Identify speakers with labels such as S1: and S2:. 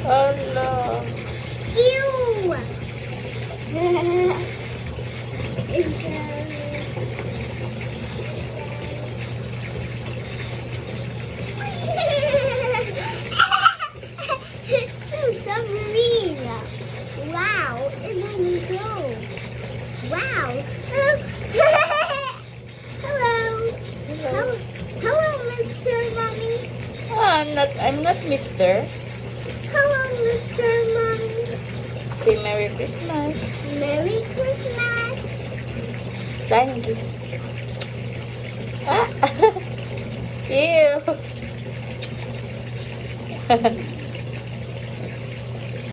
S1: Oh no.
S2: Ew! It's so submarine. Wow, it let me go. Wow. Hello.
S1: Hello.
S2: Hello, Mr. Mommy.
S1: Oh, I'm not Mister.
S2: Hello, Mr. Mommy.
S1: Say Merry Christmas.
S2: Merry Christmas.
S1: Flying kiss. Ah. Ew.